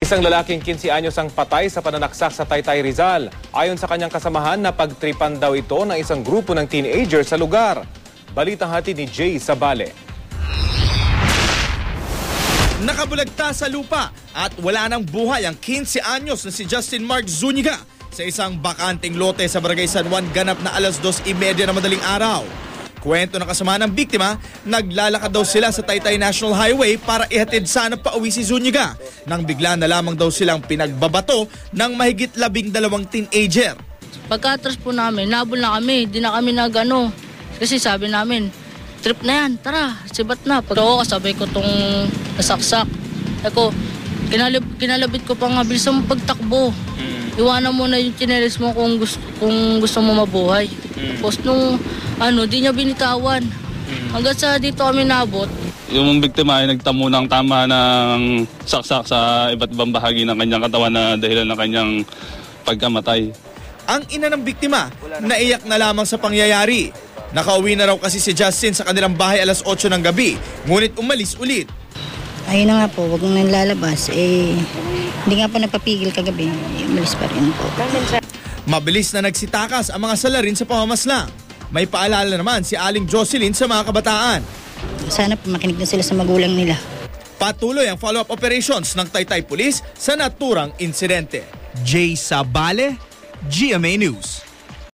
Isang lalaking 15 anyos ang patay sa pananaksak sa Taytay, Rizal. Ayon sa kanyang kasamahan, napagtripan daw ito ng isang grupo ng teenager sa lugar. Balitang hatid ni Jay Sabale. Nakabulagta sa lupa at wala nang buhay ang 15 anyos na si Justin Mark Zuniga sa isang bakanting lote sa Barangay San Juan ganap na alas 2:30 na madaling araw. Kwento ng kasama ng biktima, naglalakad daw sila sa Taytay National Highway para ihatid sana pauwi si Zuniga nang bigla na lamang daw silang pinagbabato ng mahigit 12 teenager. Pagkatapos po namin, nabol na kami, di na kami nagano. Kasi sabi namin, trip na yan, tara, sibat na. Pag ako, kasabay ko tong nasaksak. Ako, kinalabit ko pa nga, bilisan mo pagtakbo. Iwanan mo na yung chinelis mo kung gusto mo mabuhay. Tapos nung di niya binitawan. Hanggang sa dito kami nabot. Yung biktima ay nagtamo ng tama ng saksak sa iba't ibang bahagi ng kanyang katawan na dahilan ng kanyang pagkamatay. Ang ina ng biktima, naiyak na lamang sa pangyayari. Nakauwi na raw kasi si Justin sa kanilang bahay alas 8 ng gabi, ngunit umalis ulit. Ayun na nga po, wag nang lalabas. Hindi nga po nagpapigil kagabi. Umalis pa rin po. Mabilis na nagsitakas ang mga salarin sa pamamaslang. May paalala naman si Aling Jocelyn sa mga kabataan. Sana po makinig na sila sa magulang nila. Patuloy ang follow-up operations ng Taytay Police sa naturang insidente. Jay Sabale, GMA News.